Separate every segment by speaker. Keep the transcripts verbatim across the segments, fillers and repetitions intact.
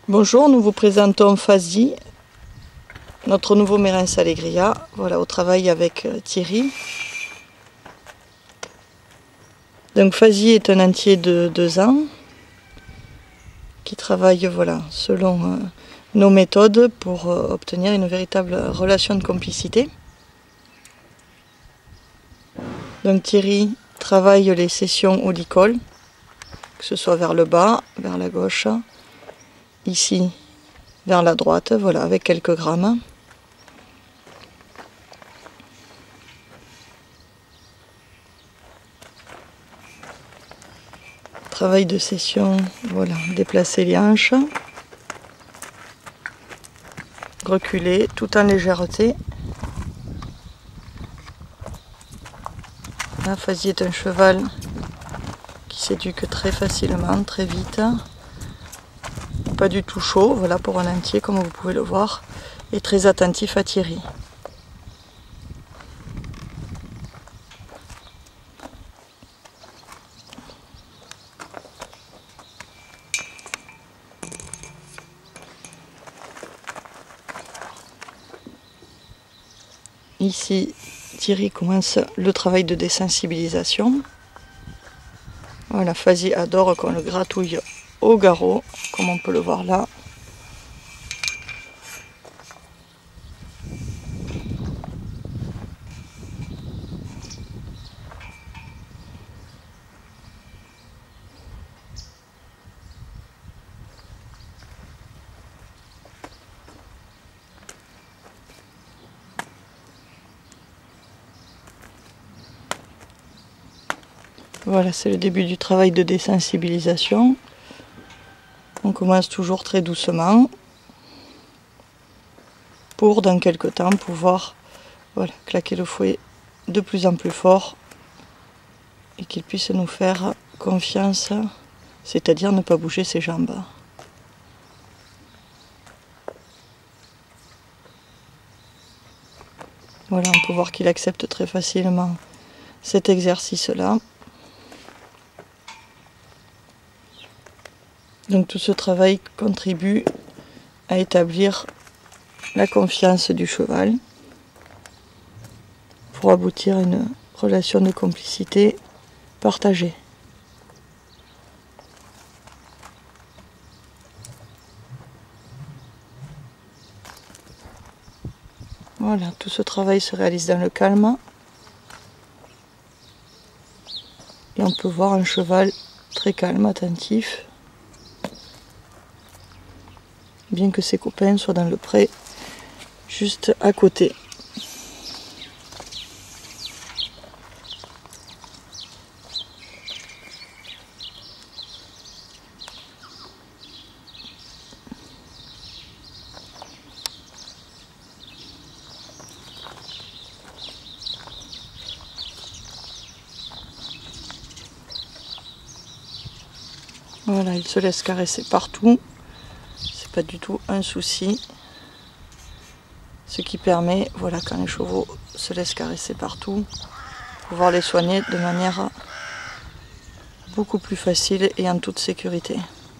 Speaker 1: Bonjour, nous vous présentons Fazi, notre nouveau Mérens Allegria. Voilà, au travail avec Thierry. Donc Fazi est un entier de deux ans qui travaille voilà, selon euh, nos méthodes pour euh, obtenir une véritable relation de complicité. Donc Thierry travaille les sessions au licol, que ce soit vers le bas, vers la gauche, ici vers la droite, voilà, avec quelques grammes. Travail de session, voilà, déplacer les hanches, reculer tout en légèreté. Là, Fazi est un cheval qui s'éduque très facilement, très vite. Pas du tout chaud, voilà, pour un entier, comme vous pouvez le voir, et très attentif à Thierry. Ici, Thierry commence le travail de désensibilisation. Voilà, Fazi adore qu'on le gratouille au garrot, comme on peut le voir là. Voilà, c'est le début du travail de désensibilisation. On commence toujours très doucement pour, dans quelques temps, pouvoir voilà, claquer le fouet de plus en plus fort et qu'il puisse nous faire confiance, c'est-à-dire ne pas bouger ses jambes. Voilà, on peut voir qu'il accepte très facilement cet exercice-là. Donc tout ce travail contribue à établir la confiance du cheval pour aboutir à une relation de complicité partagée. Voilà, tout ce travail se réalise dans le calme et on peut voir un cheval très calme, attentif, bien que ses copains soient dans le pré juste à côté. Voilà, il se laisse caresser partout. C'est pas du tout un souci. Ce qui permet, voilà, quand les chevaux se laissent caresser partout, pouvoir les soigner de manière beaucoup plus facile et en toute sécurité.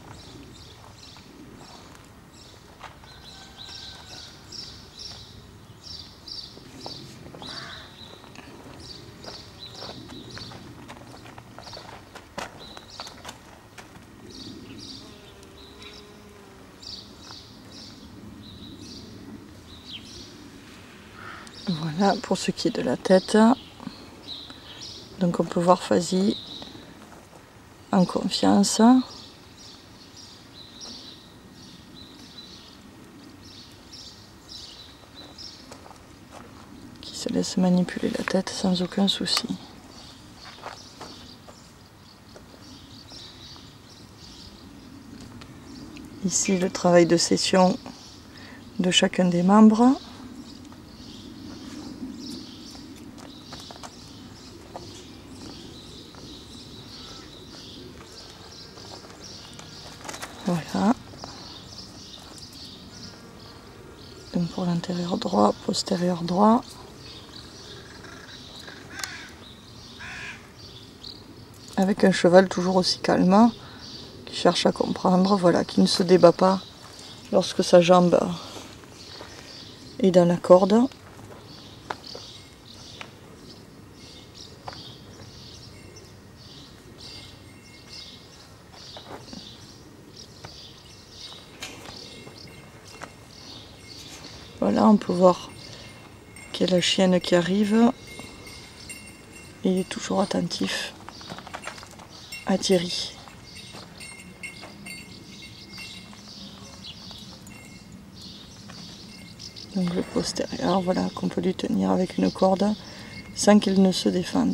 Speaker 1: Voilà pour ce qui est de la tête. Donc on peut voir Fazi en confiance. Qui se laisse manipuler la tête sans aucun souci. Ici le travail de session de chacun des membres. Voilà. Donc pour l'intérieur droit, postérieur droit. Avec un cheval toujours aussi calme, qui cherche à comprendre, voilà, qui ne se débat pas lorsque sa jambe est dans la corde. Voilà, on peut voir qu'il y a la chienne qui arrive. Il est toujours attentif à Thierry. Donc le postérieur, voilà, qu'on peut lui tenir avec une corde sans qu'il ne se défende.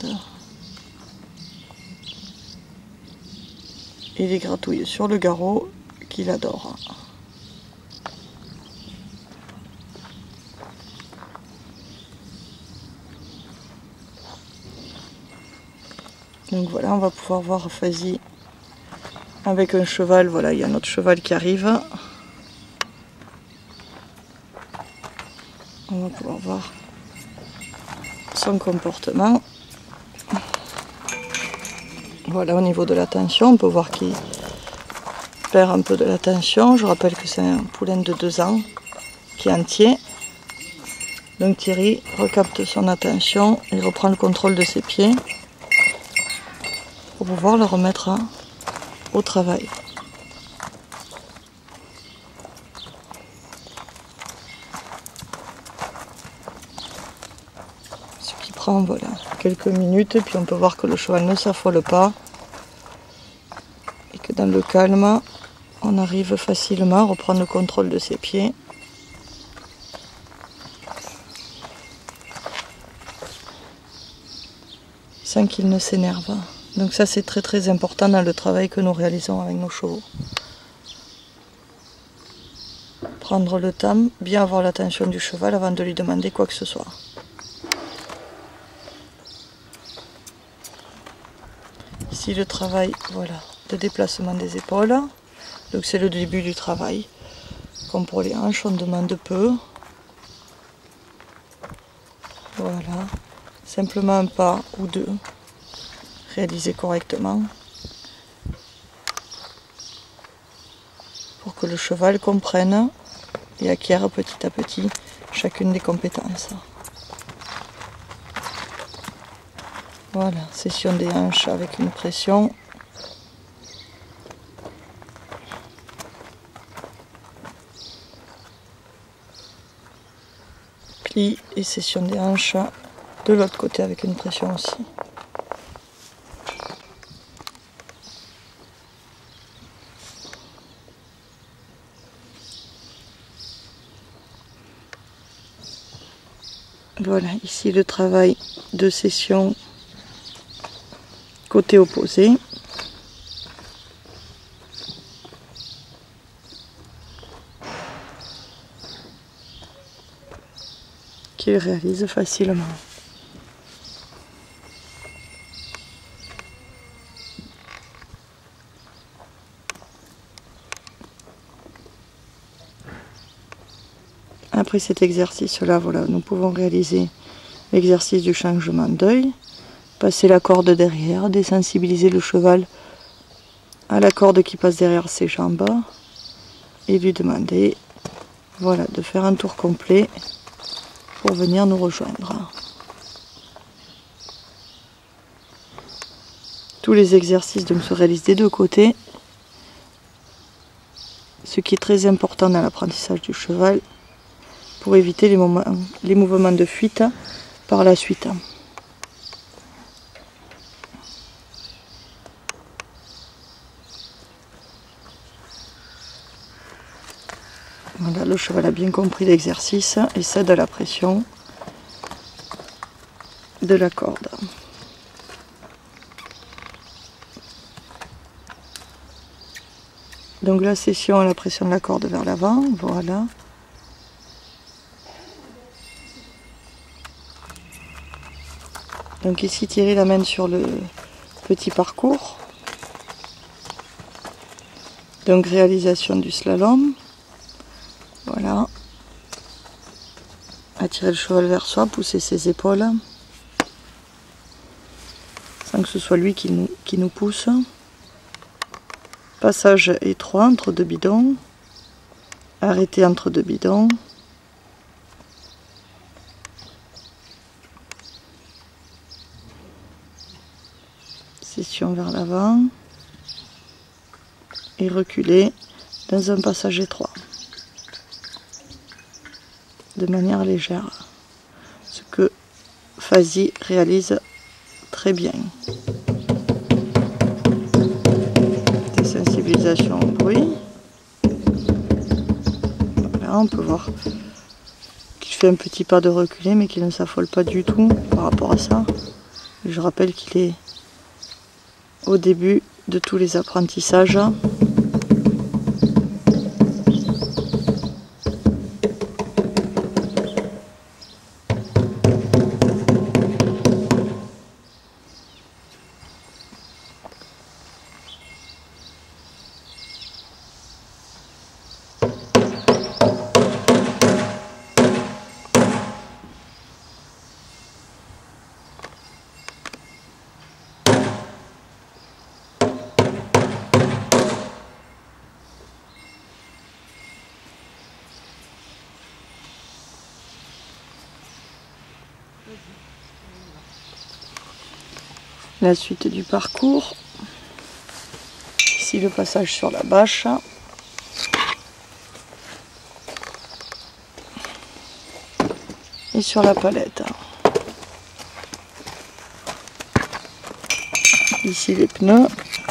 Speaker 1: Et les gratouille sur le garrot qu'il adore. Donc voilà, on va pouvoir voir Fazi avec un cheval. Voilà, il y a notre cheval qui arrive. On va pouvoir voir son comportement. Voilà, au niveau de la tension, on peut voir qu'il perd un peu de la tension. Je rappelle que c'est un poulain de deux ans qui est entier. Donc Thierry recapte son attention, il reprend le contrôle de ses pieds pour pouvoir le remettre au travail. Ce qui prend voilà, quelques minutes, et puis on peut voir que le cheval ne s'affole pas et que dans le calme, on arrive facilement à reprendre le contrôle de ses pieds. Sans qu'il ne s'énerve. Donc ça c'est très très important dans le travail que nous réalisons avec nos chevaux. Prendre le temps, bien avoir l'attention du cheval avant de lui demander quoi que ce soit. Ici le travail, voilà, de déplacement des épaules. Donc c'est le début du travail. Comme pour les hanches, on demande peu. Voilà, simplement un pas ou deux. Réaliser correctement pour que le cheval comprenne et acquiert petit à petit chacune des compétences. Voilà, session des hanches avec une pression. Pli et session des hanches de l'autre côté avec une pression aussi. Voilà, ici le travail de session côté opposé. Qu'il réalise facilement. Après cet exercice-là, voilà, nous pouvons réaliser l'exercice du changement d'œil, passer la corde derrière, désensibiliser le cheval à la corde qui passe derrière ses jambes et lui demander, voilà, de faire un tour complet pour venir nous rejoindre. Tous les exercices donc se réalisent des deux côtés, ce qui est très important dans l'apprentissage du cheval, pour éviter les, moments, les mouvements de fuite par la suite. Voilà, le cheval a bien compris l'exercice et cède à la pression de la corde. Donc la session à la pression de la corde vers l'avant, voilà. Donc ici Thierry l'amène sur le petit parcours. Donc réalisation du slalom. Voilà. Attirer le cheval vers soi, pousser ses épaules. Sans que ce soit lui qui nous, qui nous pousse. Passage étroit entre deux bidons. arrêté entre deux bidons. Session vers l'avant et reculer dans un passage étroit de manière légère, ce que Fazi réalise très bien. Désensibilisation au bruit. Voilà, on peut voir qu'il fait un petit pas de reculer mais qu'il ne s'affole pas du tout par rapport à ça. Et je rappelle qu'il est au début de tous les apprentissages. La suite du parcours. Ici le passage sur la bâche. Et sur la palette. Ici les pneus.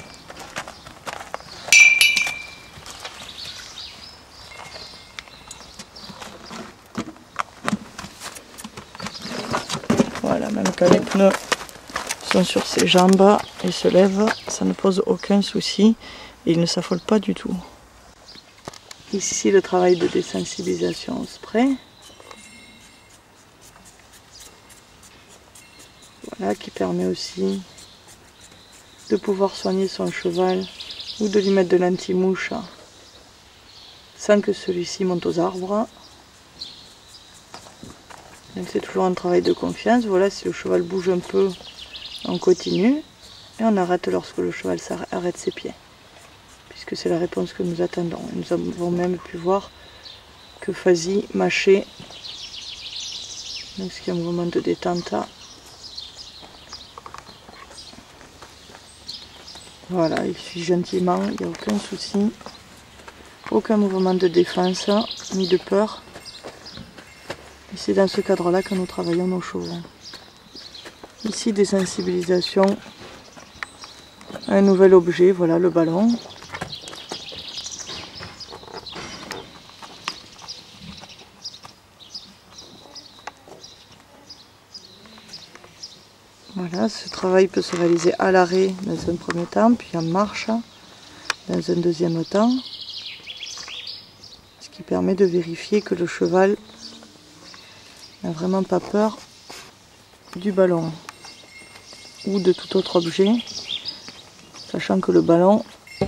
Speaker 1: Voilà, même quand les pneus sont sur ses jambes et se lèvent, ça ne pose aucun souci et il ne s'affole pas du tout. Ici le travail de désensibilisation au spray. Voilà, qui permet aussi de pouvoir soigner son cheval ou de lui mettre de l'anti-mouche sans que celui-ci monte aux arbres. Donc c'est toujours un travail de confiance. Voilà, si le cheval bouge un peu, on continue et on arrête lorsque le cheval arrête ses pieds, puisque c'est la réponse que nous attendons. Et nous avons même pu voir que Fazi mâchait, donc ce qui est un mouvement de détente. Voilà, il suit gentiment, il n'y a aucun souci, aucun mouvement de défense ni de peur. Et c'est dans ce cadre-là que nous travaillons nos chevaux. Ici, des sensibilisations à un nouvel objet, voilà le ballon. Voilà, ce travail peut se réaliser à l'arrêt dans un premier temps, puis en marche dans un deuxième temps. Ce qui permet de vérifier que le cheval n'a vraiment pas peur du ballon ou de tout autre objet, sachant que le ballon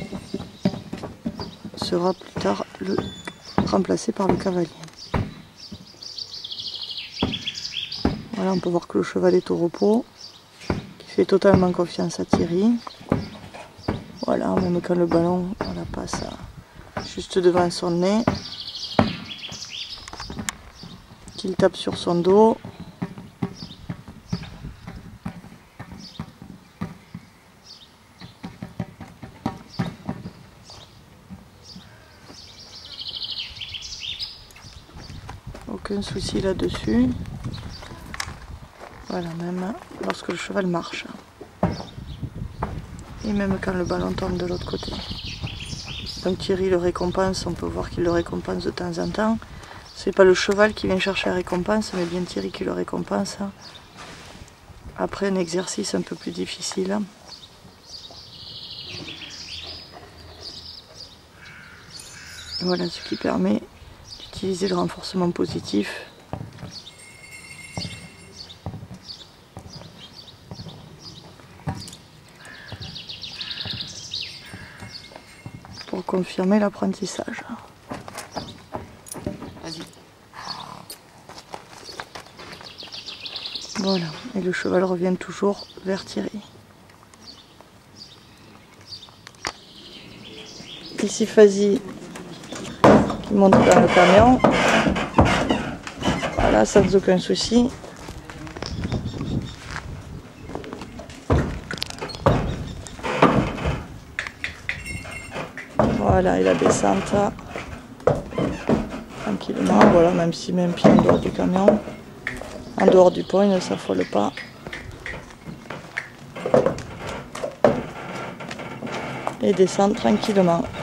Speaker 1: sera plus tard le, remplacé par le cavalier. Voilà, on peut voir que le cheval est au repos, qui fait totalement confiance à Thierry. Voilà, même quand le ballon voilà, passe juste devant son nez, qu'il tape sur son dos. Aucun souci là-dessus. Voilà, même lorsque le cheval marche. Et même quand le ballon tombe de l'autre côté. Donc Thierry le récompense, on peut voir qu'il le récompense de temps en temps. C'est pas le cheval qui vient chercher la récompense, mais bien Thierry qui le récompense. Après un exercice un peu plus difficile. Voilà ce qui permet d'utiliser le renforcement positif. Pour confirmer l'apprentissage. Voilà, et le cheval revient toujours vers Thierry. Ici Fazi qui Il monte dans le camion. Voilà, sans aucun souci. Voilà, et la descente tranquillement. Voilà, même s'il met un pied en dehors du camion, en dehors du pont, il ne s'affole pas. Et descend tranquillement.